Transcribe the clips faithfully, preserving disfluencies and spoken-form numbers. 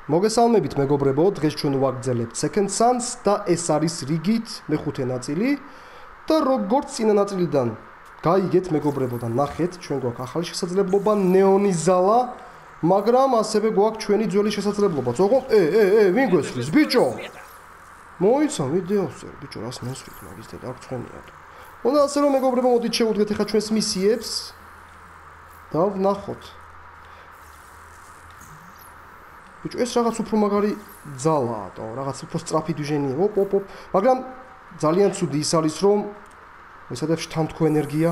მოგესალმებით მეგობრებო, დღეს ჩვენ ვაგრძელებთ Second Sons და ეს არის რიგით მეხუთე ნაწილი და როგორც წინა ნაწილიდან გაიგეთ მეგობრებო და ნახეთ, ჩვენ გვაქვს ახალი შესაძლებლობა ნეონის ზალა, მაგრამ ასევე გვაქვს ჩვენი ძველი შესაძლებლობაც. ოღონდ ე ე ე ვინ გვესვრის ბიჭო? მოიცა ვიდეოს წერ ბიჭო, რას მესვით მაგის და აქ ცხენიათ. უნდა ასე რომ მეგობრებო, მოდით შევუდგეთ ახლა ჩვენს მისიებს და ვნახოთ. ბიჭო, ეს რაღაც უფრო მაგარი ძალაა და რაღაც უფრო სწრაფი დიჟენია. ოპ ოპ ოპ. მაგრამ ძალიან ცუდი ის არის, რომ ესადებს შთანთქო ენერგია.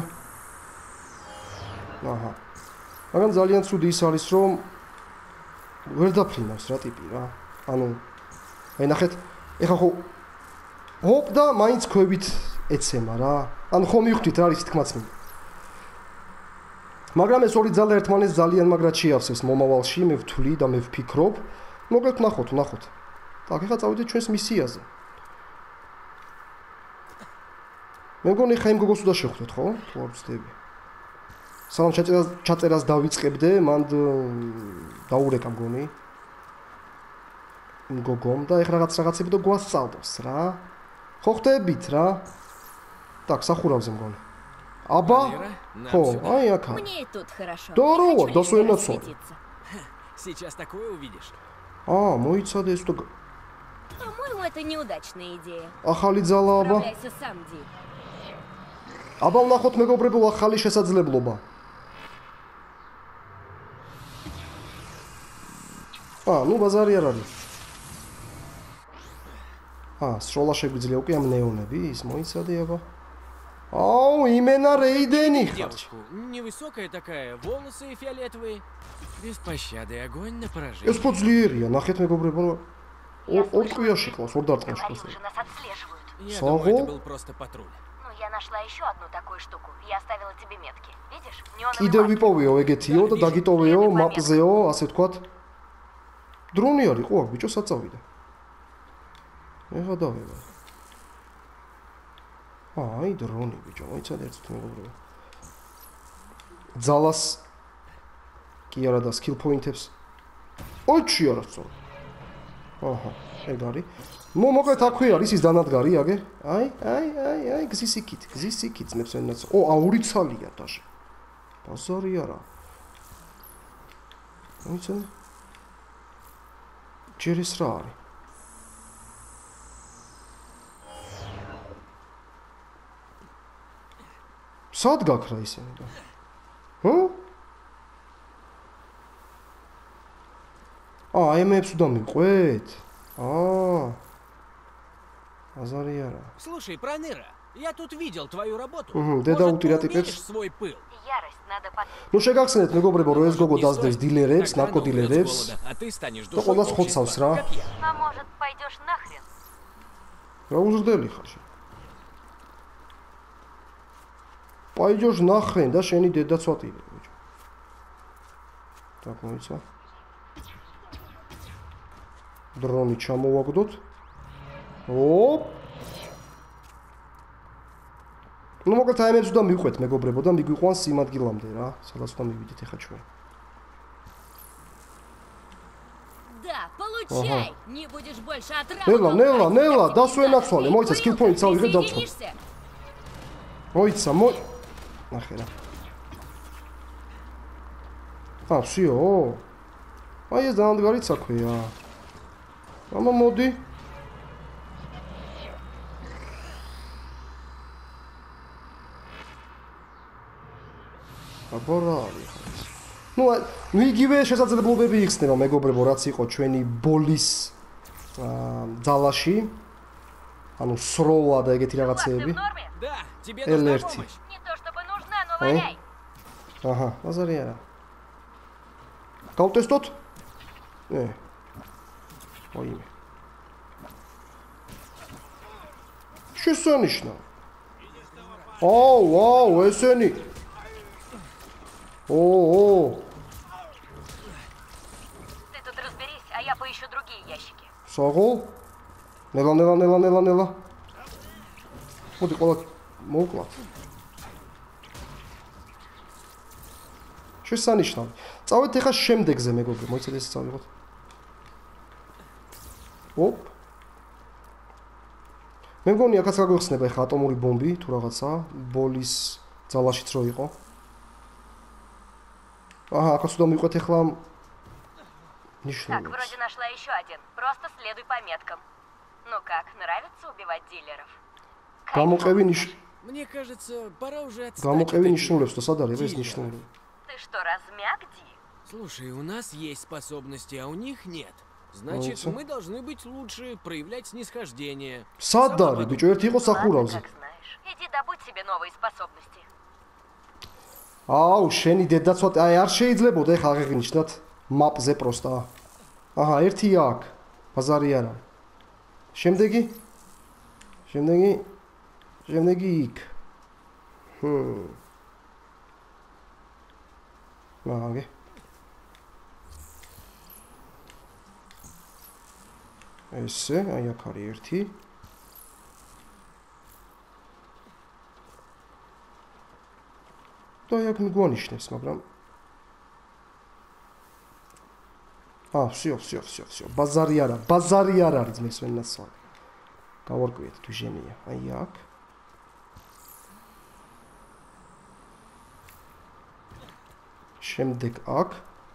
აჰა. მაგრამ ძალიან ცუდი ის არის, რომ ვერ დაფრინავს რა ტიპი რა. ანუ აი ნახეთ, ეხა ხო ოპ და მაინც ქვევით ეცემა რა. ანუ ხო მივხვდით რა არის თქმაც მინდა. მაგრამ ეს ორი ძალა ერთმანეთს ძალიან მაგრად შეავსებს მომავალში, მე ვთვლი და მე ვფიქრობ. მოგეთ ნახოთ, ნახოთ. так, ეხლა წავიდეთ ჩვენს მისიაზე. მე მგონი ხა იმ გოგოს უნდა შევხვდეთ, ხო? თუ არ ვცდები. სანამ ჩაწერას ჩაწერას დავიწყებდე, მან დაურეკა მგონი. იმ გოგომ და ეხლა რაღაც რაღაცები და გვასწავდოს რა. ხო ხდებით რა. так, სახურავზე მგონი. Аба? О, ай, ака. Мне и тут хорошо. Здорово, да свой нацо. Сейчас такое увидишь. А, моица десь то. По-моему, это неудачная идея. Ахали зала, аба. Справляйся сам, Ди. Аба, ვნახოთ მეგობრებო, ახალი შესაძლებლობა. А, ну ბაზარი არ არის. А, სროლა შეგვიძლია უკვე ამ ნეონები, ის მოიცადე, аба. Ау, именно Рейдени. Девушку, невысокая такая, волосы фиолетовые. Без пощады, огонь на поражение. ეს პოძლიერია, ნახეთ მეგობრებო. ორ ტყუიაში ყავს, ორ დარტყმაში ყავს. Уже нас отслеживают. Я думаю, это был просто патруль. Ну, я нашла еще одну такую штуку. Я оставила тебе метки. Видишь? Неоновый კიდევ маяк. ვიპოვეო ეგეთიო და დაგიტოვეო მაპზეო, ასე ვთქვათ. დრონი არის ხო, ბიჭო, საწავიდა. ეხა დავევა. აი, დრონი, ბიჭო, მოიცადე ერთით მეგობრებო. ძალას კი არა და skill point-ებს. ოჩი არა წო. აჰა, ეგ არის. ნუ მოკლედ აქვე არის ის დანადგარი, აგე. აი, აი, აი, აი, გზის იქით, გზის იქით ძმებს ენაც. ო, აური ცალია დაშე. ბაზარი არა. მოიცადე. ჯერ ეს რა არის? სად გაქრა ისინი და? ჰო? აა, ემებს უნდა მიყვეთ? აა. Базари ара. Слушай, Проныра, я тут видел твою работу. Угу, деда утиратикებს. Свой пыл. Ярость надо под... Ну შეგახსენეთ მეგობრებო, რომ ეს გოგო დაძდებს დილერებს, ნარკოდილერებს. А ты станешь და ყველას ხოცავს რა. А может, пойдешь нахрен? რა უზრდელი ხარ შენ? Пойдешь нахрен და შენი დედაც ვატირე, ბიჭო. так, მოიცა. დრონი ჩამოვაგდოთ. ოპ. ну მოკლედ აიმებს უნდა მივყვეთ მეგობრებო და მიგვიყვანს იმ ადგილამდე რა, სადაც უნდა მივიდეთ ეხა ჩვენ. Да, получай. Не будешь больше отравлен. ნელა, ნელა, ნელა, დასვენაცვალე, მოიცა skill point-ს ავიღე დავწყობ. მოიცა, მო ნახე რა. ა, всё. აი ეს დანადგარიც აქვეა. ამა მოდი. აბორალი ხარ. ну, ну იგივე შესაძლებლობები იხსნება მეგობრებო, რაც იყო ჩვენი ბოლის ძალაში. ანუ სროლა და ეგეთი რაღაცეები. Да, тебе нужна ელერთი. помощь. Не то чтобы нужна, но валяй. აჰა, ბაზარი არა. გავტესტოთ? ე. ოიმე. შესანიშნავ. აუ, აუ, ესენი. О-о. Ты тут разберись, а я поищу другие ящики. Сагол? Нела, нела, нела, нела, нела. Მოდი ყოლა მოვკლათ. შესანიშნავი. წავედით ახლა შემდეგზე მეგობრებო, მოიცადე ეს წავიღოთ. ოპ. მე მგონი აქაც გაგვიხსნება ეხა ატომური ბომბი თუ რაღაცა, ბოლის ძალაშიც რო იყო. აჰა, აქაც უნდა მივყვეთ ეხლა ნიშნულებს. Так, вроде нашла еще один. Просто следуй по меткам. Ну как, нравится убивать дилеров? გამოყევი ნიშ Мне кажется, пора уже отстать. გამოყევი ნიშნულებს და სად არის ეს ნიშნული? Ты что, размяк, Ди? Слушай, у нас есть способности, а у них нет. Значит, Ну, мы должны быть лучше, проявлять снисхождение. სად არის ბიჭო, ერთი იყო სახურავზე. Как знаешь. Иди добудь себе новые способности. აუ, შენი დედაცვათ, აი არ შეიძლებოდა ეხლა აღეღნიშნათ მაპზე პროსტა. აჰა, ერთი აქ. ბაზარი არა. შემდეგი? შემდეგი? შემდეგი იქ. ჰმ. მაგე. ესე, აი აქ არის ერთი. და აქ მიგვანიშნებს, მაგრამ აა, всё, всё, всё, всё. ბაზარი არა, ბაზარი არ არის ძმის ვენასვალი. გავარკვიეთ დვიჟენია. აი აქ. შემდეგ აქ.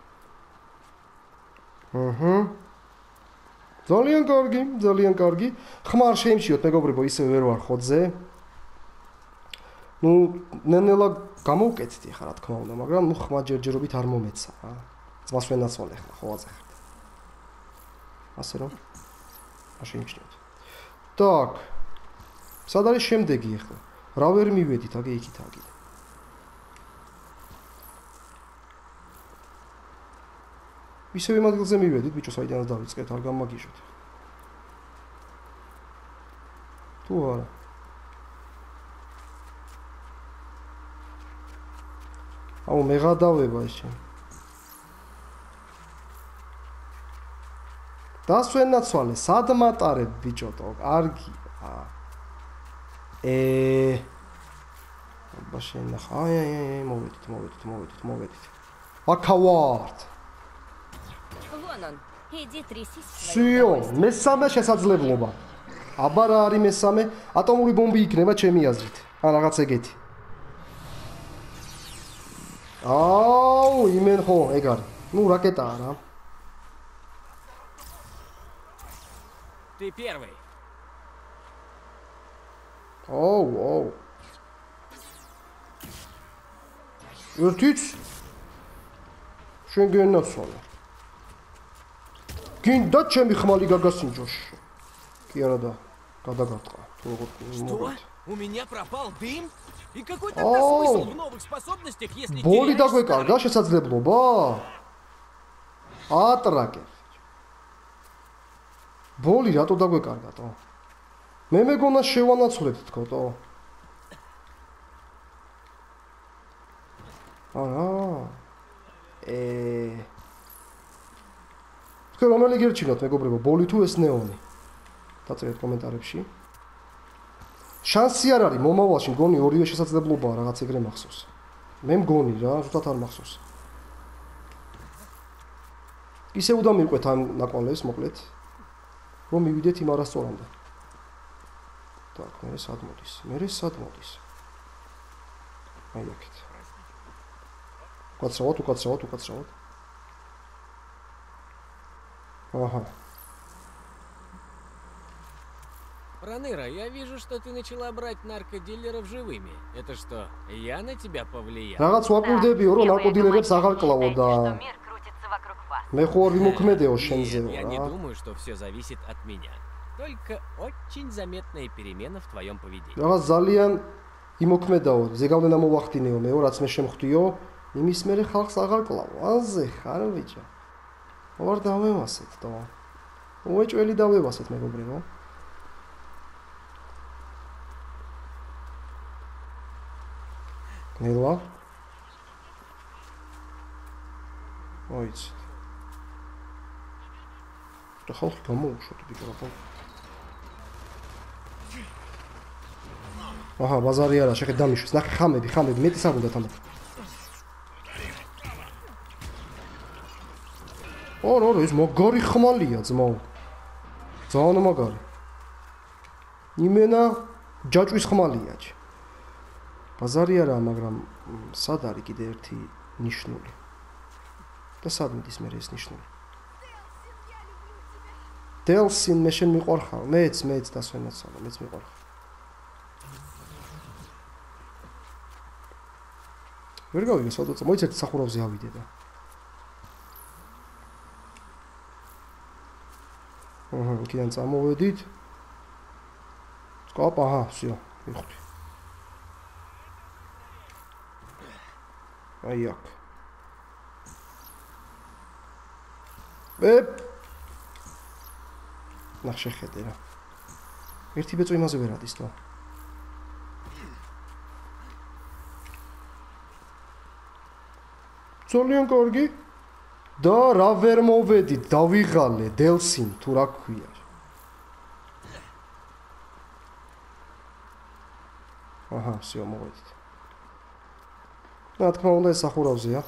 აჰა. ძალიან კარგი, ძალიან კარგი. ხმარ შეიმჩიოთ, მეგობრებო, ისე ვერ ვარ ხოძე. ნუ ნენელა გამოვკეთდი ხა რა თქმა უნდა, მაგრამ ნუ ხმა ჯერჯერობით არ მომეცა რა. ძმას ვენაცვალე ხა, ხო აწეხეთ. ასე რომ შეიმჩნევთ. так. სად არის შემდეგი ახლა? რა ვერ მივედით, აგე იქით აგე. ისევ იმ ადგილზე მივედით, ბიჭო, საიდანაც დავიწყეთ, არ გამაგიჟოთ. თუ არა. აუ, მე გადავება ეს ჩემ. დასვენაცვალე, სად მატარებ, ბიჭოტო, კარგი. ე აბა შენახა, აი აი აი, მოვედით, მოვედით, მოვედით, моведით. აქა ვართ. Вон он. Иди трясись. всё, მესამე შესაძლებლობა. აბა რა არის მესამე? ატომური ბომბი იქნება ჩემი აზრით. ან რაღაც ეგეთი. აუ, იმენ ხო, ეგ არის. ნუ რაკეტაა რა. Ты первый. ოუ, ოუ. ერთიც შენ გენაცვალე. გინდა ჩემი ხმალი გაგასინჯოშ. კი არა და გადაგარტყა. თუ როგორ Что? У меня пропал дым? И какой тогда смысл в новых способностях, если ბოლი теряешь დაგვეკარგა შესაძლებლობა? ატრაკე. ბოლი რატო დაგვეკარგატო? მე მეგონა შევანაცვლებთ თქო. არა. ე თქვენ რომელი გერჩინოთ მეგობრებო, ბოლი თუ ეს ნეონი? დაწერეთ კომენტარებში. შანსი არ არის მომავალში, მგონი ორივე შესაძლებლობაა რაღაც ეგრე მახსოვს. მე მგონი რა, ზუსტად არ მახსოვს. ისე უნდა მივყვეთ ამ ნაკვალევს, მოკლედ, რომ მივიდეთ იმ არასწორამდე. так, მე სად მოდის? მე სად მოდის? აი აქეთ. უკაცრავად, უკაცრავად, უკაცრავად. Ага. Проныра, я вижу, что ты начала брать наркодилеров живыми. Это что, я на тебя повлиял? რაღაც ვაკვირდებიო, რომ ნარკოდილერებს აღარ კლავო და Что мир крутится вокруг вас. მე ხო არ ვიმოქმედეო შენზე Нет, я не რა. думаю, что все зависит от меня. Только очень заметная перемена в твоем поведении. რაღაც ძალიან იმოქმედაო, ზეგავლენა მოვახდინეო მეო, რაც მე შემხვდიო, იმის მერე ხალხს აღარ კლავო. აზე ხარ ბიჭო. ვარ დავევასეთ და უეჭველი დავევასეთ მეგობრებო. ნელა ოიც და ხალხი გამოუშვათ ბიჭო რა. აჰა, ბაზარი არა, შეხეთ დამიშვეს. ნახე ხამები, ხამები, მეტი საგუნდათ ამათ. ორ ორ ეს მაგარი ხმალია ძმაო. ძალიან მაგარი. იმენა ჯაჭვის ხმალია. ბაზარი არა, მაგრამ სად არის კიდე ერთი ნიშნული. და სად მიდის მე ეს ნიშნული? დელსინ მე შენ მიყვარხარ, მეც მეც დასვენაცვალე, მეც მიყვარხარ. ვერ გავიგე სადაც, მოიცეთ სახურავზე ავიდე და. აჰა, იქიდან წამოვედით. სკოპ, აჰა, всё, მიხდი. აი აქ. ეპ. ნახ შეხედე რა. ერთი ბეწვი იმაზე ვერ ადის და. ძალიან კარგი. და რა ვერ მოვედით, დავიღალე დელსინ თუ რა ქვია. აჰა, всё, მოვედით. რა თქმა უნდა, ეს სახურავზეა.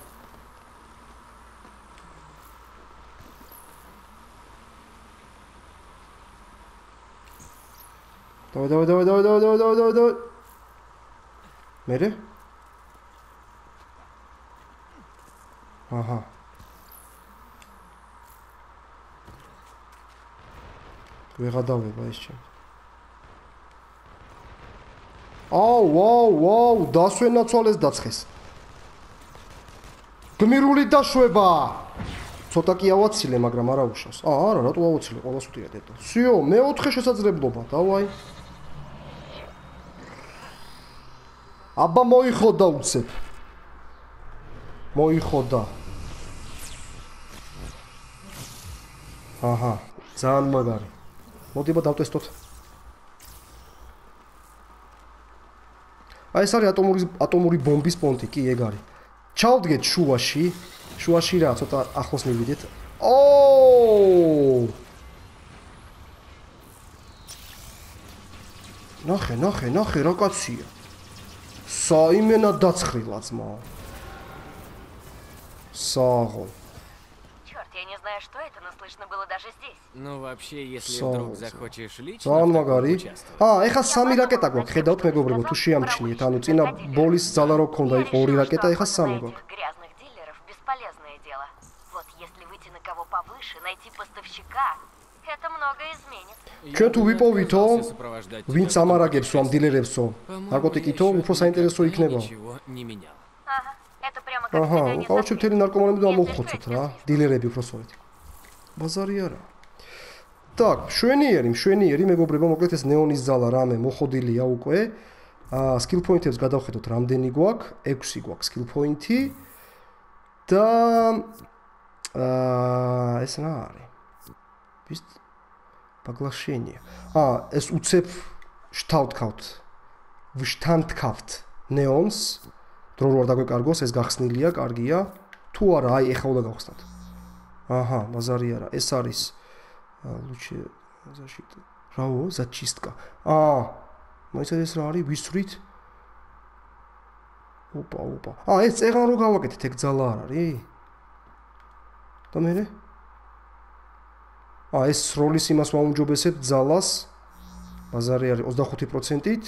დავай, დავай, დავай, დავай, დავай, დავай, დავай, დავай, დავай. მერე? აჰა. ვეღადავება ეს ჩემ. აუ, ვაუ, ვაუ, დასვენაცვალეს დაცხეს. გმირული დაშვება. ცოტა კი ავაცილე, მაგრამ არა უშავს. აა, არა, რატო ავაცილე? ყველას უტირა დედო. всё, მეოთხე შესაძლებლობა, დავაი. აბა მოიხოდა უცებ. მოიხოდა. აჰა, ძალიან მაგარი. მოდი აბა დავტესტოთ. აი ეს არის ატომური ატომური ბომბის პონტი, კი ეგ არის. ჩავდგეთ შუაში, შუაში რა, ცოტა ახლოს მივიდეთ. ოოოო! ნახე, ნახე, ნახე, რა კაცია. საიმენა დაცხრილა ძმა. საღო. Черт, я не знаю, что это, но слышно было даже здесь. Ну, вообще, если вдруг захочешь лично ძალიან в таком მაგარი. участвовать. აა, ეხა სამი რაკეტა გვაქვს, ხედავთ მეგობრებო, თუ შეამჩნიეთ, ანუ წინა ბოლის ძალა რო ქონდა, იყო ორი რაკეტა, ეხა სამი გვაქვს. Грязных дилеров бесполезное дело. Вот если выйти на кого повыше, найти поставщика, это многое изменит. ჩვენ თუ ვიპოვითო, ვინც ამარაგებს ამ დილერებსო, ნარკოტიკითო, უფრო საინტერესო იქნება. Ничего не менял. Ага, это прямо как აჰა, свидание со გავჩვენთ მთელი ნარკომანები და ამოვხოცოთ რა, დილერები უფრო სწორედ. ბაზარი არა. так, შვენიერი, შვენიერი მეგობრებო, მოკლედ ეს ნეონის ძალა რამე მოხოდილია უკვე. აა, skill point-ებს გადავხედოთ, რამდენი გვაქვს? ექვსი გვაქვს skill point-ი. და აა, ეს რა არის? ვის Поглощение. А, ეს უცებ შთავთქავთ. ვშთანთქავთ ნეონს. დრო რო არ დაგვეკარგოს, ეს გახსნილია, კარგია. თუ არა, აი ეხა უნდა გავხსნათ. აჰა, ბაზარი არა. ეს არის ლუჩე защита. რაო, зачистка. აა, მოიცადე ეს რა არის? ვისვრით? ოპა, ოპა. აა, ეს წეღან რო გავაკეთეთ, ეგ ძალა არ არის? და მერე? აა ეს როლის იმას ვაუმჯობესებ ძალას ბაზარი არის ოცდახუთი პროცენტით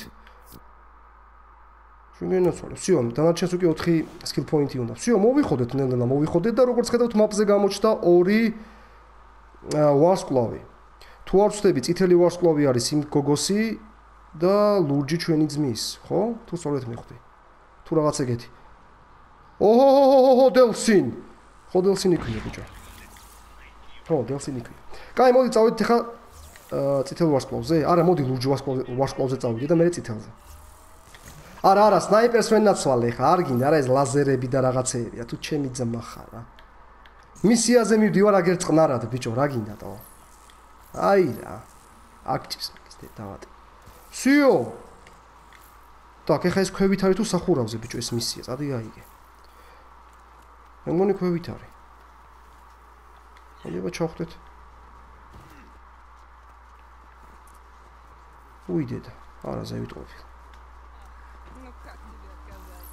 შეგენაცვალე всё დანარჩენს უკვე ოთხი skill point-ი უნდა всё მოვიხოდეთ ნელ-ნელა მოვიხოდეთ და როგორც ხედავთ მაპზე გამოჩნდა ორი ვარსკვლავი თუ არ ვწდები წითელი ვარსკვლავი არის იმ გოგოსი და ლურჯი ჩვენი ძმის ხო თუ სწორედ მივხვდი თუ რაღაც ეგეთი ოჰოჰოჰო დელსინ ხო დელსინი ქვია ბიჭო ხო დელსინი ქვია კაი, მოდი წავიდეთ ახლა წითელ ვარსკვლავზე. არა, მოდი ლურჯ ვარსკვლავზე წავიდე და მე წითელზე. არა, არა, სნაიპერს ვერ ნაცვალე ხა, არ გინდა, არა ეს ლაზერები და რაღაცეებია, თუ ჩემი ძმა ხარ რა. მისიაზე მივდივარ აგერ წყნარად, ბიჭო, რა გინდა თო? აი რა. აკჭის ის დავატი. всё. так, ახლა ეს ქვევით არის თუ სახურავზე, ბიჭო, ეს მისია, წადი აიგე. მე მგონი ქვევით არის. მოდი ჩავხდეთ. უიდედა, არა ზევიტყობი. Ну как тебе сказать?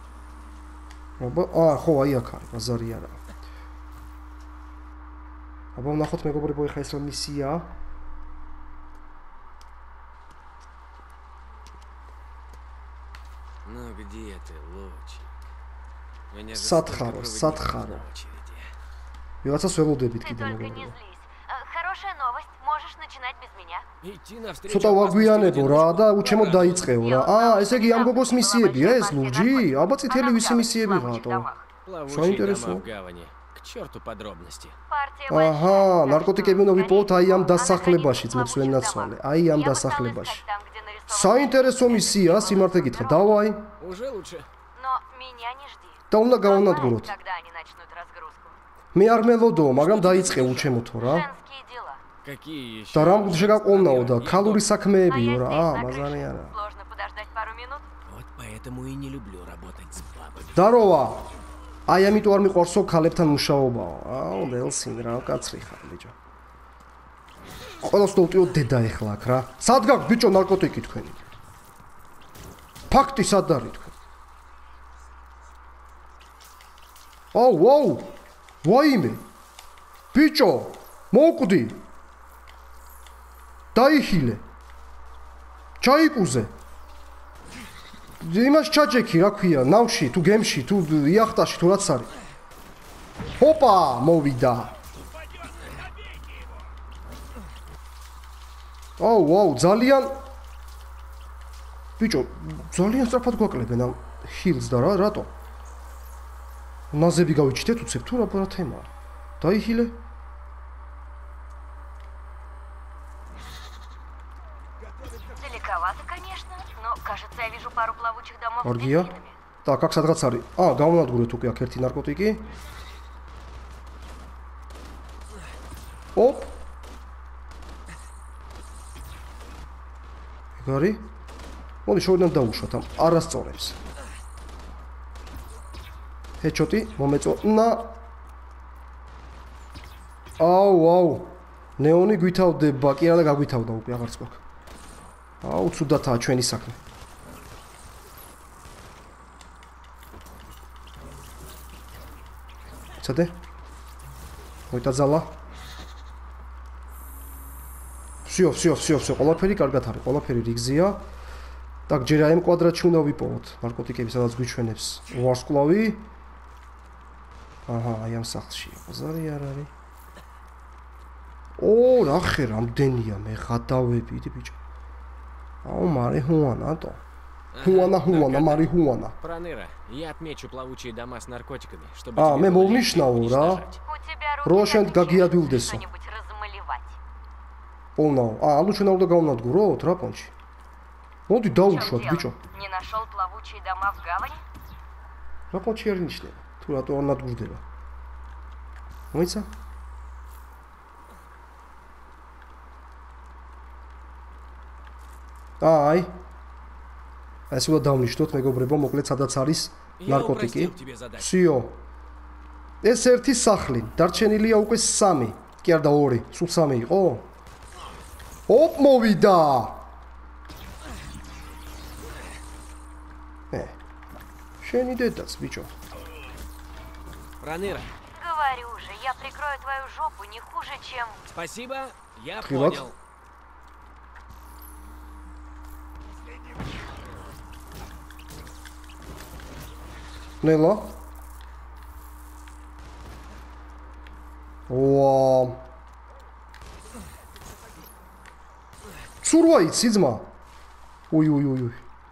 აბა, აა, ხო, აი აქ არის, ბაზარი არა. აბა ვნახოთ მეგობრებო, ეხლა ეს რა მისიაა? Ну где ты, лучик? Меня же Სათხარო, სათხარო. ვიღაცას ველოდებით Ты კიდე только не მეგობრებო. злись. Э, Хорошая новость, можешь начинать без меня. Идти навстречу. ცოტა ვაგვიანებო რა და უჩემოდ დაიწყეო რა. აა, ესე იგი ამ გოგოს მისიებია ეს ლურჯი? აბა წითელი ვისი მისიები რატო? Плавучие дома в гавани. К черту подробности. Партия აჰა, большая, ნარკოტიკები უნდა ვიპოვოთ აი ამ Она დასახლებაში, хранится в ძმებს плавучих ვენაცვალე. домах. აი ამ Я бы стала დასახლებაში. искать там, где нарисованы საინტერესო მისია, სიმართლე გითხრა, დავაი Уже лучше. Но меня не жди. და უნდა Кто გავანადგუროთ. знает, когда они начнут разгрузку. მე არ მელოდო, მაგრამ დაიწყე უჩემოთო რა. Женские дела. Какие еще? და რამ შეგაყოვნაო და Я ქალური А საქმეებიო я რა. здесь, აა, на მაზარი крыше. არა. Сложно подождать пару минут. Вот поэтому и не люблю работать с бабами. დაროვა. აი ამიტომ არ მიყვარსო ქალებთან მუშაობაო. აუ, დელსინ რა კაცრი ხარ ბიჭო. ყველას დავტიო დედა ეხლა აქ რა. სად გაქვს ბიჭო ნარკოტიკი თქვენი? ფაქტი სად არის თქვენ? აუ, ვაუ. ვაიმე. ბიჭო, მოკვდი. დაიხილე. ჩაიკუზე. იმას ჩაჭექი რა ქვია, ნავში, თუ გემში, თუ იახტაში, თუ რაც არის. ჰოპა, მოვიდა. აუ, ვაუ, ძალიან ბიჭო, ძალიან სწრაფად გვაკლებენ ამ ჰილს და რა, რატო? ნაზები გავიჩიტეთ უცებ თუ რა რა თემაა? დაიხილე. Далековато, конечно, но, кажется, я вижу пару плавучих домов с Оргия? дельфинами. Так, აქ სადღაც არის. აა, გავანადგურეთ უკვე აქ ერთი ნარკოტიკი. ოპ. გარი? მოდი შორიდან დავუშვათ ამ არასწორებს. ჰეჩოტი მომეწონა. აუ, აუ. ნეონი გვითავდება, კი არა და გაგვითავდა უკვე აღარც გვაქვს. აუ, ცუდათაა ჩვენი საქმე. ცადე? მოიტაძალა. всё, всё, всё, всё, ყველაფერი კარგად არის, ყველაფერი რიგზია. так, ჯერ აი ამ კვადრატში უნდა ვიპოვოთ ნარკოტიკები, სადაც გვიჩვენებს ვარსკვლავი. აჰა, აი ამ სახლში. ბაზარი არ არის. ო, ნახე, რამდენია მე გადავებიდი ბიჭო. აუ, მარихуана, то. Хуана, хуана, марихуана. Проныра, я отмечу плавучие дома с наркотиками, чтобы А, тебе მე было მოვნიშნავ легче их რა. уничтожать. У тебя руки Рошен так გაგიადვილდესო. что-нибудь размалевать. პოვნაო. აა, ანუ ჩვენ უნდა გავნადგუროთ რა პონჩი. მოდი В чём დავუშვათ дело? ბიჭო. Не нашел плавучие дома в гавани? რა პონჩი არ ნიშნება. თუ რატო არ ნადგურდება. მოიცა? აი. ეს უნდა დავნიშნოთ მეგობრებო, მოკლედ სადაც არის Я ნარკოტიკი. упростил тебе задачу. всё. ეს ერთი სახლი, დარჩენილია უკვე სამი. კი არ და ორი, სულ სამი იყო? ოპ, მოვიდა. ე. შენი დედაც, ბიჭო. Проныра, Говорю же, я прикрою твою жопу не хуже, чем... спасибо, я Привет. понял. ნელა. ვა. ცურვა იცი ძმა? უი უი უი უი.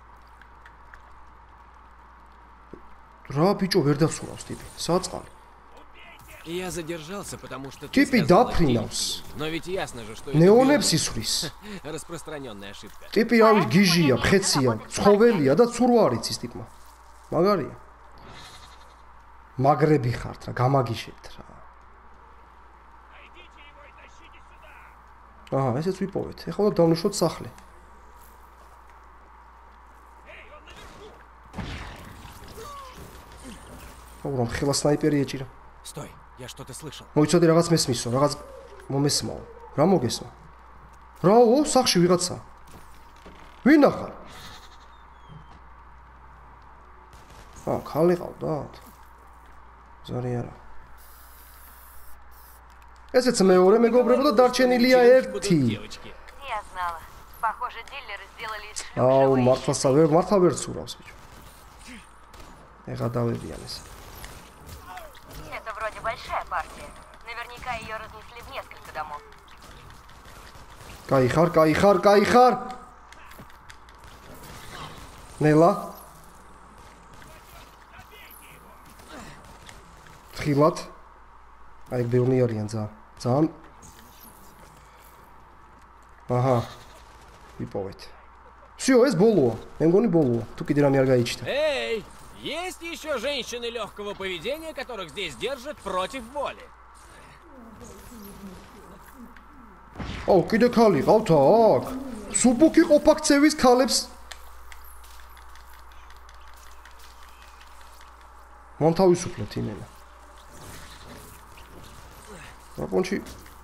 რა бичо ვერ დავსურავს ტიპი. საწყალი. Я задержался, потому что ты Типи сказала дапринავს. деньги. Но ведь ясно же, что это ნეონებს было ისვრის. распространенная ошибка. ტიპი რავი გიჟია, მხეცია, ცხოველია და ცურვა არ იცის ტიპმა. მაგარია. მაგრები ხართ რა, გამაგიშებთ რა. აჰა, ესეც ვიპოვეთ. ეხლა უნდა დავნიშნოთ სახლი. ოღონდ ხელა სნაიპერი ეჭირა. Стой, я что-то слышал. მოიცოდი რაღაც მესმისო, რაღაც მომესმაო. რა მოგესმა? რაო, სახში ვიღაცა. ვინ ახარ? აა, ხალი ყავდათ. ზარი არა. ესეც მეორე მეგობრებო და დარჩენილია ერთი. Я знала. Похоже, дилеры сделали из шлюх აუ, живые მართლასა ვერ მართლა ვერ ცურავს ბიჭო. ეხა დავებიან ეს. Это вроде большая партия. Наверняка ее разнесли в несколько домов. Кай ხარ, кай ხარ, кай ხარ. ნელა. ხილად. აი ბევრი არიან ძა. ძალიან. აჰა. ვიპოვეთ. Всё, ეს ბოლოა. მე მგონი ბოლოა. თუ კიდე რამე არ გაიჩნდა. Эй, есть еще женщины легкого поведения, которых здесь держат против воли. აუ, კიდე ქალი ყავთ აქ? სუბუქი ყოფაქცევის ქალებს. მან თავისუფლეთ იმენა. რაპონჩი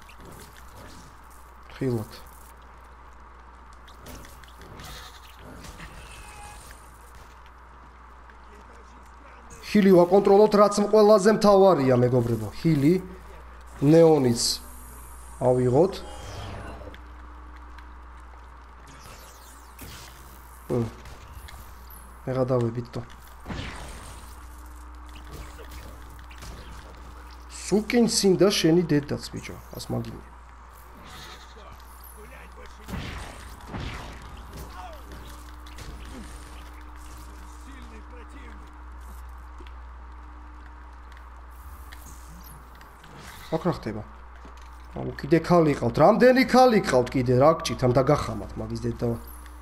ხილოთ. ხილი ვაკონტროლოთ, რაც ყველაზე მთავარია, მეგობრებო. ხილი, ნეონიც ავიღოთ. მეგა დავებით თო. სუკინ სინდა შენი დედაც ბიჭო, ას მაგინე. აქ რა ხდება? აუ კიდე ქალი ყავთ. რამდენი ქალი ყავთ კიდე? რა გჭით ამ დაგახამათ მაგის დედა.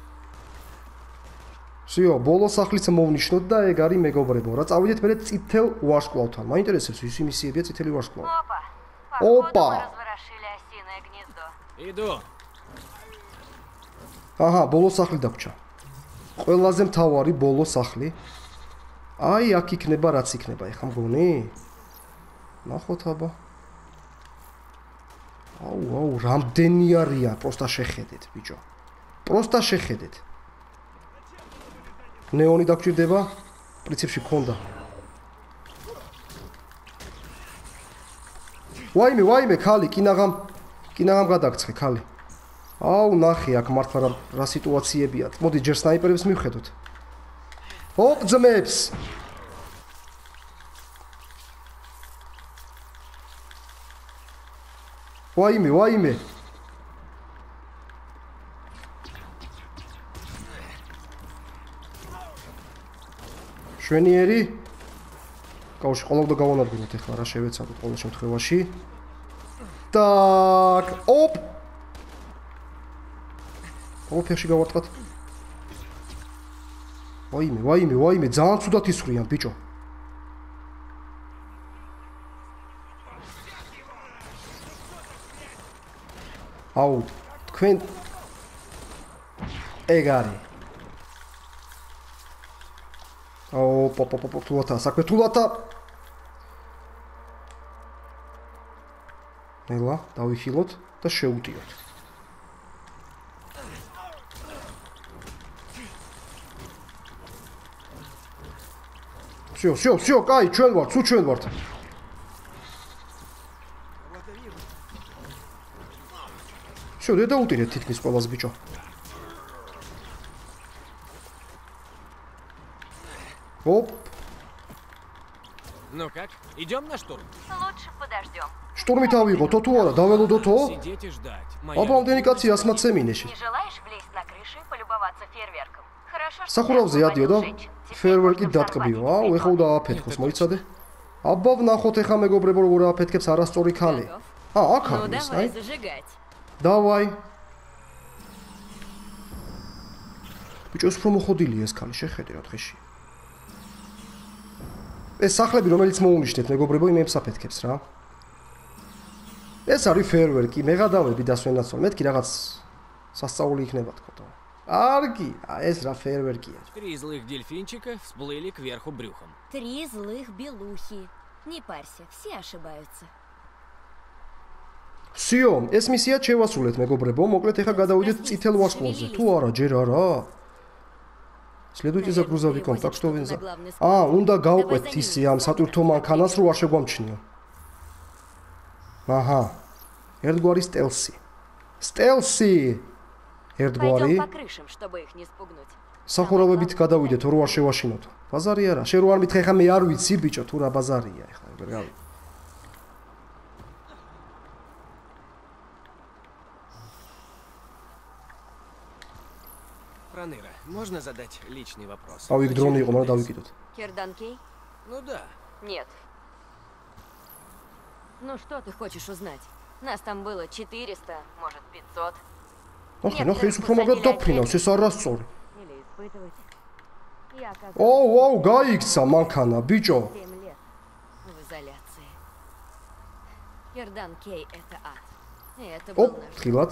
Всё, ბოლო სახლიც მოვნიშნოთ და ეგ არის მეგობრებო. რა წავიდეთ მე წითელ ვარსკვლავთან. მაინტერესებს ისი მისიებია წითელი ვარსკვლავი. Опа. Опа. Мы разворошили осиное гнездо. Иду. აჰა, ბოლო სახლი დაგვრჩა. ყველაზე მთავარი ბოლო სახლი. აი, აქ იქნება რაც იქნება, ეხა მგონი? ნახოთ აბა. აუ, აუ, რამდენი არიან, პროსტა შეხედეთ, ბიჭო. პროსტა შეხედეთ. ნეონი დაგჭირდება, პრინციპში გქონდა. ვაიმე, ვაიმე, ქალი, კინაღამ, კინაღამ გადაგცხე, ქალი. აუ, ნახე, აქ მართლა რა, რა სიტუაციებია. მოდი, ჯერ სნაიპერებს მივხედოთ. ოპ, ძმებს. ვაიმე, ვაიმე. შვენიერი. კავშირი ყოველდღე გავანადგუროთ ახლა რა შევეცადოთ ყოველ შემთხვევაში. Так, ოპ. ოპეში გავარტყათ. ვაიმე, ვაიმე, ვაიმე, ძალიან ცუდად ისვრიან, ბიჭო. აუ, თქვენ ეგ არის. აუ, პო პო პო თულათა, საქმე თულათა. ნელა, დავიხილოთ და შევუტიოთ. Всё, всё, всё, კაი, ჩვენ ვართ, სულ ჩვენ ვართ. Всё, დედა უტირეთ თითქმის ყველას ბიჭო. Оп. Ну как, идем на штурм? Лучше подождем. Штурмით ავიღოთო თუ არა, დაველოდოთო? Сидеть и ждать. აბა ამდენი კაცი ასმაც ემინეში. Не желаешь влезть на крышу и полюбоваться фейерверком? Хорошо, что სახურავზე ты ადიო და освободил женщин. Теперь ფერვერკი можно დატკბიო. взорвать აუ, их ეხლა უნდა აფეთქოს, მოიცადე. აბა ვნახოთ ეხლა მეგობრებო როგორ აფეთქებს არასწორი ქალი. ა, აქ Ну არის, давай აი. зажигать. დავაი. ბიჭოს უფრო მოხოდილია ეს ქალი, შეხედე რა დღეში. ეს სახლები რომელიც მოუნიშნეთ მეგობრებო იმებს აფეთქებს რა. ეს არის ფერვერკი, მეღადავები დასვენაცვალ. მეთქი რაღაც სასწაული იქნება თქო. არგი, ეს რა фейерверкია. Три злых дельфинчика всплыли кверху брюхом. Три злых белухи. Не парься, все ошибаются. Всё, ეს მისია შევასრულეთ მეგობრებო. მოკლედ ეხა გადავიდეთ წითელ ვარსკვლავზე. თუ არა, ჯერ არა. Следуйте за грузовиком, так что вы... А, უნდა გავყვეთ ისე ამ სატვირთო მანქანას, რო არ შეგვამჩნიო. აჰა. ერთგვარი სტელსი. სტელსი. ერთგვარი. Пойдем по крышам, чтобы их не спугнуть. სახურავებით გადავიდეთ, რო არ შევაშინოთ. ბაზარი არა, შენ რო არ მითხე ხა მე არ ვიცი ბიჭო, თუ რა ბაზარია ეხლა, ეგრე გავი. Проныра, можно задать личный вопрос? აუ იქ დრონი იყო, მაგრამ დავიკიდოთ. Керданкей? Ну да. Нет. Ну что ты хочешь узнать? Нас там было четыреста, может, пятьсот. ნახე, ნახე, ის უფრო მაგად დაფრინავს, ეს არასწორი. Или испытывать. Я оказалась ოუ, ოუ, გაიქცა მანქანა, ბიჭო. семь лет в изоляции. Керданкей — это ад. И это ო, был наш... თხილად.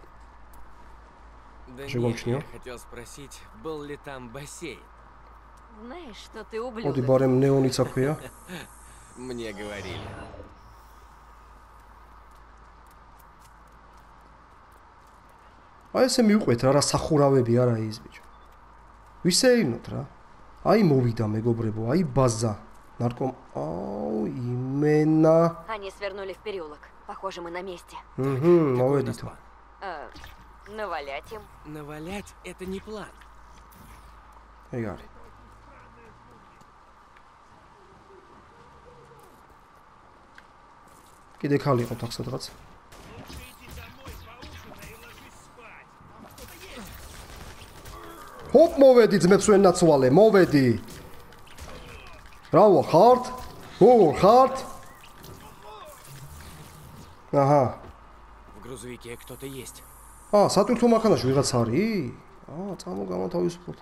Да Чего нет, мчнёт? я хотел спросить, был ли там бассейн? Знаешь, что ты მოდი ублюдок. ბარემ ნეონიც აქვია. Мне говорили. აი ესე მივყვეთ რა, რა სახურავები არა ის ბიჭო. ვისეირნოთ რა. აი მოვიდა მეგობრებო, აი ბაზა. ნარკომ, აუ, იმენა. Они свернули в переулок. Похоже, мы на месте. აჰა, Какой у нас მოვედით. план? Э, навалять им. Навалять — это не план. ეგ არის. კიდე ხალი იყო თახ სადღაც. ჰოპ მოვედი ძმებს ვენაცვალე, მოვედი. რავა ხართ? ო, ხართ? აჰა. В грузовике кто-то есть. აა, სატვირთო მანქანაში ვიღაც არის? აა, წამო გამოთავისუფლოთ.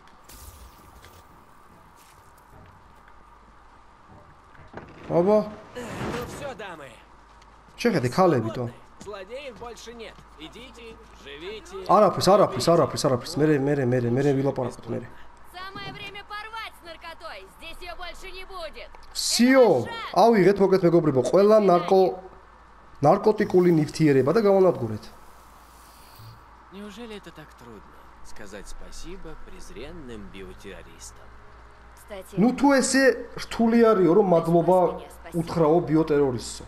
აბა, Ну все, дамы. შეხედე ქალები თო. Злодеев больше нет. Идите, живите. არაფერს, არაფერს, არაფერს, არაფერს. მე მე მე მე მე ვილაპარაკოთ მე. Самое время порвать с наркотой. Здесь ее больше не будет. სიო, ავიღეთ მოკეთ მეგობრებო, ყველა нарко наркотикული ნივთიერება და გავანადგურეთ. Неужели это так трудно? Сказать спасибо презренным биотеррористам. Кстати, ნუ თუ ესე რთული არისო, რომ მადლობა უთხრაო ბიოტერორისტო.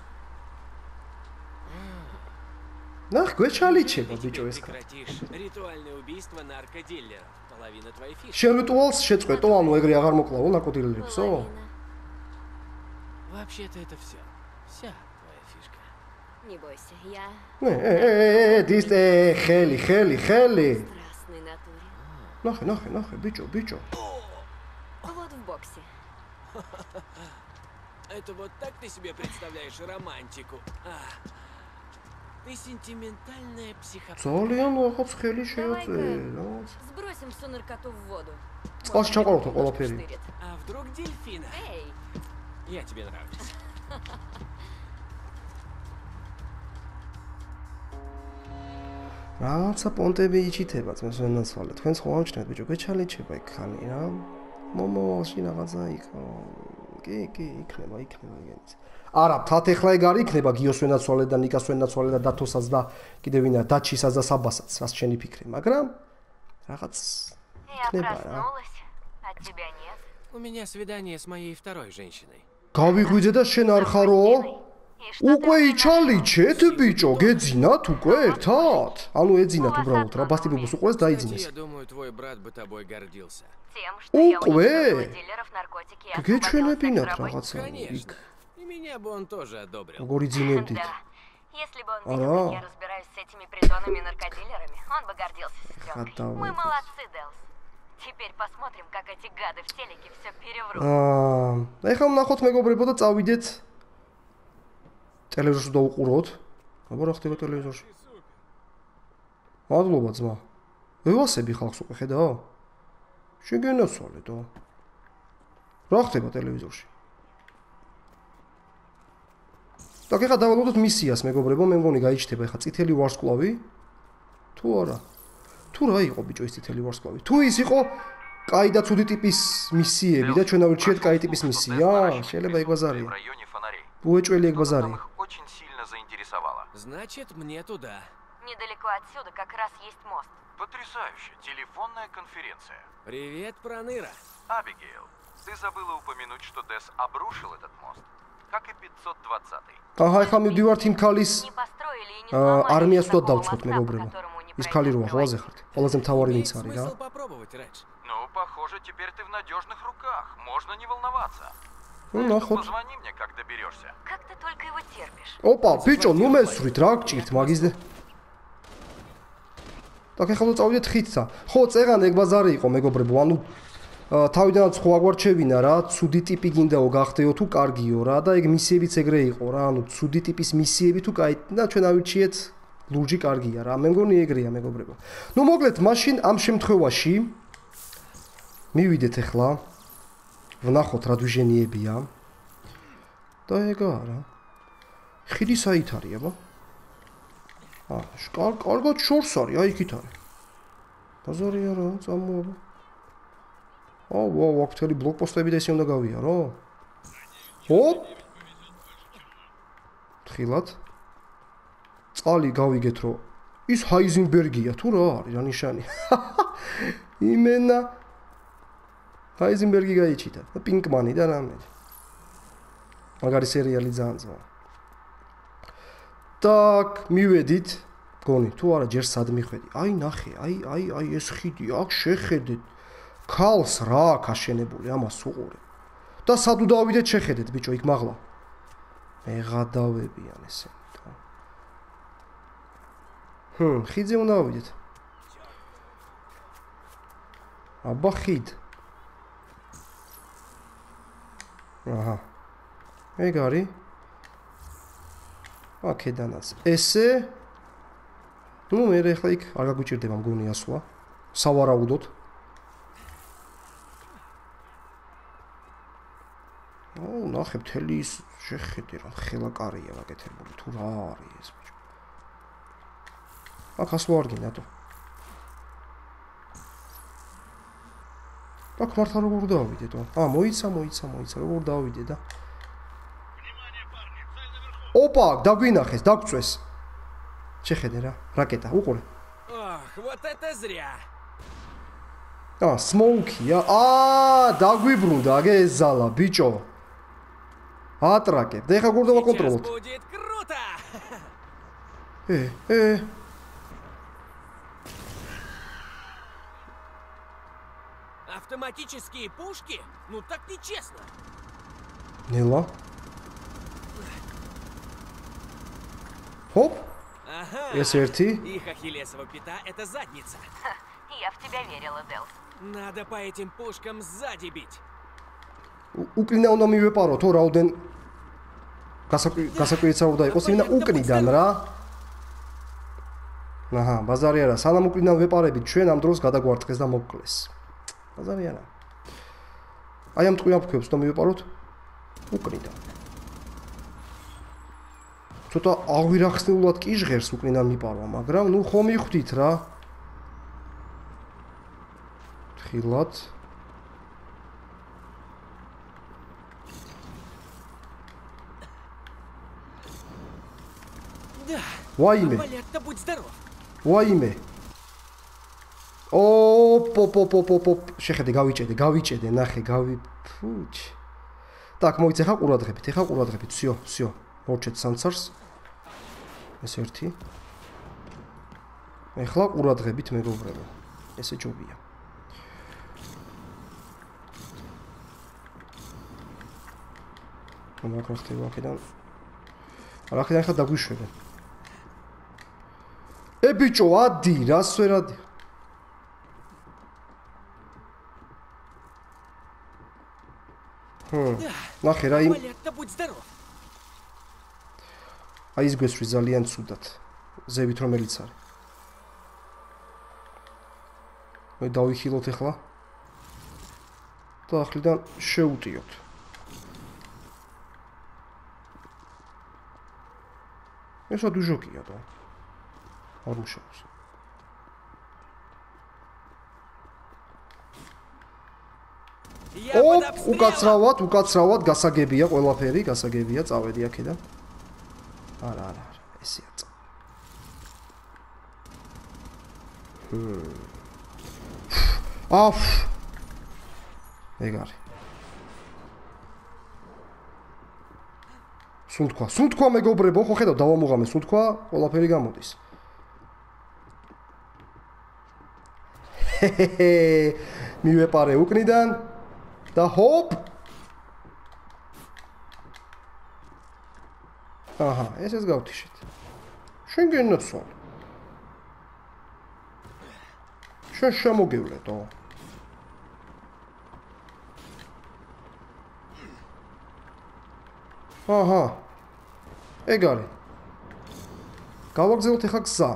ნახ, გვეჩალიჩება ბიჭო ეს. Прекратишь ритуальное убийство наркодилеров. Половина твоей фишки. შენ რიტუალს შეწყვეტო, ანუ ეგრე აღარ მოკლავო ნარკოტიკელებსო? половина. Вообще-то это все. Вся твоя фишка. Не бойся, я ნე, ე ე ე ე დისტე ხელი, ხელი, ხელი. страстной натуре. ნახე, ნახე, ნახე, ბიჭო, бичо. Вот в боксе. Это вот так ты себе представляешь романтику? А, ты сентиментальная психопат. ძალიან რაღაც ხელი შეაწე, რა. Сбросим всю наркоту в воду. წყალში ჩაყოლოთ ყველაფერი. Штырит. А вдруг дельфина? Эй, Я тебе нравлюсь. რაღაცა პონტები იჩითება წმენს ვენაცვალე. თქვენ ხო ამჩნევთ ბიჭო, გვეჩალიჩება იქ ხანი რა. მომავალში რაღაცა იქო. კი, კი, იქნება, იქნება იგენიც. არა, თათ ეხლა ეგ არ იქნება გიოს ვენაცვალე და ნიკას ვენაცვალე და დათოსას და კიდევ ვინა დაჩისას და საბასაც, რაც შენი ფიქრე, მაგრამ რაღაც я იქნება რა. проснулась, а тебя нет. У меня свидание с моей второй женщиной. გავიღვიძე და შენ არ ხარო? И что ты უკვე мне იჩალიჩეთ ბიჭო, გეძინათ უკვე ერთად? ანუ ეძინათ უბრალოდ რა, ბასტიბუბოს უყურეს Кстати, დაიძინეს. я думаю, твой брат бы тобой гордился. тем, что я Укве. уничтожила дилеров наркотики и გეჩვენებინათ освободила რაღაცა იქ. Конечно. И меня бы он тоже одобрил. როგორი ძინებდით? Да. Если бы он Ара. видел, как я разбираюсь с этими притонами наркодилерами, он бы гордился сестренкой. Хатавый Мы ты. молодцы, Делс. Теперь посмотрим, как эти гады в телеке все переврут. აა, ეხლა ვნახოთ მეგობრებო და წავიდეთ ტელევიზორში დავუყუროთ. აბა რა ხდება ტელევიზორში? მადლობა ძმა. ვევასები ხალხს უკვე ხედავ? შეგენაცვალე და. რა ხდება ტელევიზორში? და ხა დავალოდოთ მისიას მეგობრებო, მე მგონი გაიჩნდება ეხლა წითელი ვარსკვლავი. თუ არა? თუ რა იყო ბიჭო ის წითელი ვარსკვლავი? თუ ის იყო კაი და ცუდი ტიპის მისიები და ჩვენ ავირჩიეთ კაი ტიპის მისია? შეიძლება ეგ ბაზარია. В районе фонарей. უეჭველი ეგ Что-то там ბაზარია. их очень сильно заинтересовало. Значит, мне туда. Недалеко отсюда как раз есть мост. Потрясающе. Телефонная конференция. Привет, Проныра. Абигейл, ты забыла упомянуть, что Дэс обрушил этот мост. как и пятьсот двадцатый. Ага, ეხლა მივდივართ იმ ქალის Не построили и не сломали არმიას такого უნდა დავწყოთ моста, მეგობრებო. по которому не ის ქალი როა, пройдет ყველაზე ხართ. ყველაზე მთავარი Имеет ვინც არის რა. смысл попробовать, Редж. Ну, похоже, теперь ты в надежных руках. Можно не волноваться. Ну, наход. Позвони мне, как доберешься. Как ты только его терпишь? ოპა, ბიჭო, ნუ მესვრით რა გჭირთ მაგისდე. так ეხლა წავიდეთ ხიდსა. ხო, წეღან ეგ ბაზარი იყო მეგობრებო, ანუ თავიდანაც ხო აგვარჩევინა რა, ცუდი ტიპი გინდაო გახდეო თუ კარგიო რა და ეგ მისიებიც ეგრე იყო რა, ანუ ცუდი ტიპის მისიები თუ კაი და ჩვენ ავირჩიეთ ლურჯი კარგია რა. მე მგონი ეგრეა მეგობრებო. ნუ მოკლედ, მაშინ ამ შემთხვევაში მივიდეთ ეხლა. ვნახოთ რა დვიჟენიებია. და ეგა რა. ხიდი საით არის აბა? აა, კარგ, კარგად შორს არის, აი იქით არის. ბაზარია რა, წამოაბა. აუ, ვაუ, აქ მთელი ბლოკპოსტები და ესე უნდა გავიარო. ოპ! თხილად. წყალი გავიგეთ, რომ ის ჰაიზენბერგია თუ რა არის, რა ნიშანი? იმენა ჰაიზენბერგი გაიჩიტა და პინკმანი და რამე. მაგარი სერიალი ძალიან ძმა. так, მივედით, გონი, თუ არა ჯერ სად მიხვედი. აი ნახე, აი, აი, აი ეს ხიდი, აქ შეხედეთ. ქალს რა აქ აშენებული, ამას უყურე. და სად დავიდეთ შეხედეთ, ბიჭო, იქ მაღლა. მეღადავებიან ესე. ჰმ, ხიდზე უნდა ავიდეთ. აბა ხიდ. აჰა. ეგ არის. აქედანაც. ესე. ნუ მე ახლა იქ არ გაგვიჭირდება მგონი ასვლა. სავარაუდოდ. აუ, ნახე მთელი ის შეხედე რა, ხელაკარია გაკეთებული თუ რა არის ეს ბიჭო. აქ ასვლა არ გინდათო. აქ მართლა როგორ დავიდეთო? აა, მოიცა, მოიცა, მოიცა, როგორ დავიდე და ოპა, დაგვინახეს, დაგწვეს. შეხედე რა, რაკეტა, უყურე. Ох, вот это зря. აა, სმოუკია. აა, დაგვიბრუნდა აგე ეს ზალა, ბიჭო. ატრაკებ. და ეხლა როგორ დავაკონტროლოთ? Будет круто. ე, ე. Автоматические пушки? Ну так нечестно. ნელა. Хоп. Ага. ეს ერთი. Их ахиллесова пята — это задница. Я в тебя верила, Делс. Надо по этим пушкам сзади бить. უკრინა უნდა მივეპარო თო რაოდენ გასაკვირიც არ უნდა იყოს იმენა უკრიდან რა. აჰა, ბაზარი არა, სანამ უკრიდან ვეპარებით ჩვენ ამ დროს გადაგვარტყეს და მოგკლეს. ბაზარი არა. აი ამ ტყვიამფრქვევს უნდა მივეპაროთ უკრიდან. ცოტა აღვირახსნილად კი ჟღერს უკრიდან მიპარვა, მაგრამ ნუ ხომ მიხვდით რა. თხილად. Да. Вайме. Валетта, будь здоров. ვაიმე. ოპ, ოპ, ოპ, ოპ, ოპ. შეხედე, გავიჭედე, გავიჭედე, ნახე, გავი. ფუჩ. так, მოიცა ხა ყურადღებით, ეხა ყურადღებით. всё, всё. მორჩეთ სანცარს. ეს ერთი. ეხლა ყურადღებით მეგობრებო. ესე ჯობია. მაგ რა ხდება აქედან? არა, აქედან ხა დაგვიშვებენ. ე ბიჭო, ადი, რას ვერ ადი? ჰმ, ნახე რა იმ Валетта, будь здоров. აი ის გვესვრი ძალიან ცუდად. ზევით რომელიც არის. მე დავიხილოთ ახლა. და ახლიდან შეუტიოთ. ესა დუჟოკია და არ მუშაობს. Я ოპ, под обстрелом. უკაცრავად, უკაცრავად გასაგებია ყველაფერი, გასაგებია, წავედი აქედან. არა, არა, არა, ესეა წა. ჰმ. აფ. ეგ არის. სუნთქვა, სუნთქვა მეგობრებო, ხო ხედავ დავამუღამე სუნთქვა, ყველაფერი გამოდის. მივეპარე უკნიდან და ჰოპ. აჰა, ესეც გავთიშეთ. შენ გენაცვალე. შენ შემოგევლეთო. აჰა. ეგ არის. გავაგზავნოთ ახლა გზა.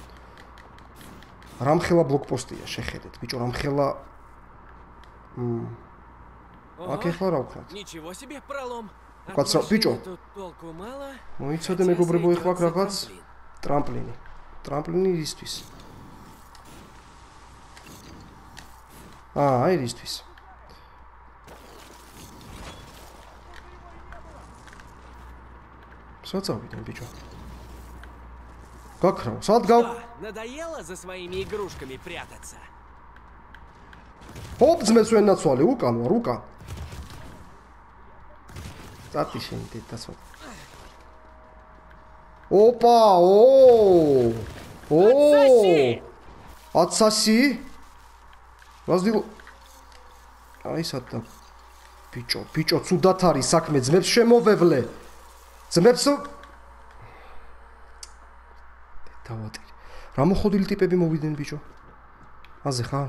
რამხელა ბლოკპოსტია შეხედეთ, ბიჭო, რამხელა მ აქ ახლა რა ვქნათ? Ничего себе пролом. Кაცრავ, ბიჭო. Толку мало. მოიცადე მეგობრებო, ახლა აქ რაღაც ტრამპლინი. ტრამპლინი ისთვის. აა, აი ისთვის. Сацავიდან ბიჭო. გაქრავ, სად გავ? Надоело за своими игрушками прятаться. ჰოპ, ძმებს ვერ ნაცვალე, უკან ვარ, უკან. წათი შენ დედასო. ოპა, ო! ო! აცასი? ვაზდილო. აი სადა. ბიჭო, ბიჭო, ცუდად არის საქმე, ძმებს შემოვევლე. ძმებს დავატირე. რა მოხოდილი ტიპები მოვიდნენ ბიჭო? აზე ხარ?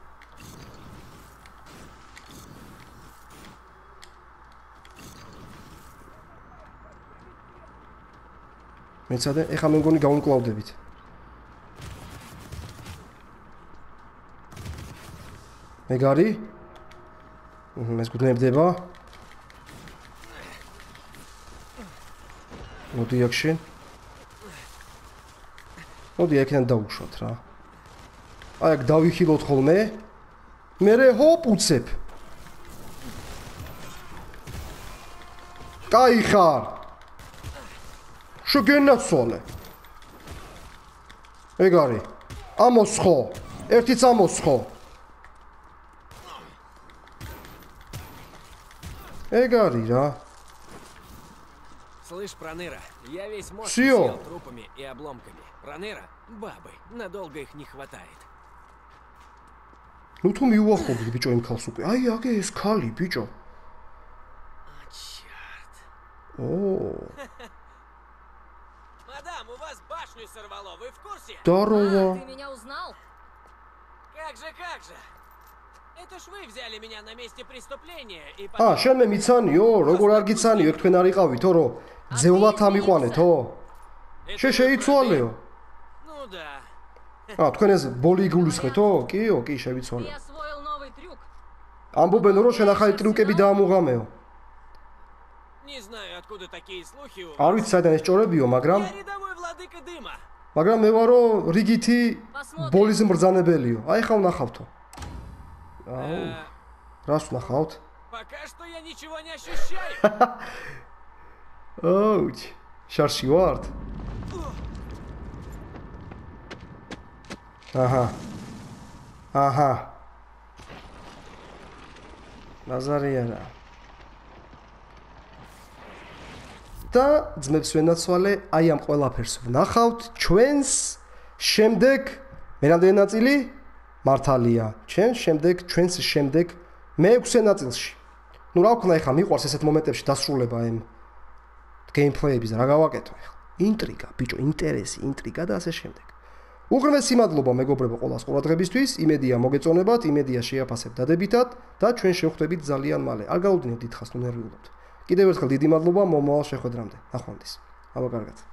მეცადე, ეხა მე მგონი გავუმკლავდებით. მეგარი? ეს გუნებდება. მოდი აქ შენ. მოდი აქედან დავუშვათ რა. აი აქ დავიხილოთ ხოლმე. მერე ჰოპ უცებ. კაი ხარ. შეგენაცვალე. ეგ არის. ამოსხო. ერთიც ამოსხო. ეგ არის რა. Слышь, Проныра, я весь мозг Всё. съел трупами и обломками. Проныра, бабы, надолго их не хватает. ну თუ მიუახლოვდი ბიჭო იმ ქალს უკვე. აი აქ ეს ქალი ბიჭო. О, черт. ო. Мадам, у вас башню сорвало, вы в курсе? დაროვა. Ты меня узнал? Как же, как же? Это ж вы взяли меня на месте преступления и ა, შენ მე მიცანიო, როგორ არ გიცანიო, ეგ თქვენ არ იყავითო, რომ ძევლად ამიყვანეთო? შენ შეიცვალეო. Ну да. ა, თქვენ ეს ბოლი იგულისხმეთო? კიო, კი, Ты შევიცვალე. освоил новый трюк. ამბობენ რომ შენ ახალი ტრიუკები დაამუღამეო. Не знаю, откуда такие слухи у არ вас. ვიცი საიდან ეს ჭორებიო, მაგრამ Я рядовой владыка дыма. მაგრამ მე ვარო რიგითი ბოლის მბრძანებელიო. აი ხა ვნახავთო. აუ, Э, რას ვნახავთ? Пока что я ничего не ощущаю. აუჩ, შარში ვართ? აჰა. აჰა. ნაზარიანა. და ძმებს ვენაცვალე, აი ამ ყველაფერს ვნახავთ ჩვენს შემდეგ მე რამდენი ნაწილი? მართალია, ჩვენ შემდეგ ჩვენს შემდეგ მეექვსე ნაწილში. ну რა ვქნა ეხა მიყვარს ესეთ მომენტებში დასრულება ამ გეიმპლეების რა გავაკეთო ეხა? ინტრიგა, ბიჭო, ინტერესი, ინტრიგა და ასე შემდეგ. უღრმესი მადლობა მეგობრებო ყველას ყურადღებისთვის, იმედია მოგეწონებათ, იმედია შეაფასებთ დადებითად და ჩვენ შევხვდებით ძალიან მალე. არ გაუდინეთ დიდხანს ნუ ნერვიულობთ. კიდევ ერთხელ დიდი მადლობა მომავალ შეხვედრამდე. ნახვამდის. აბა კარგად.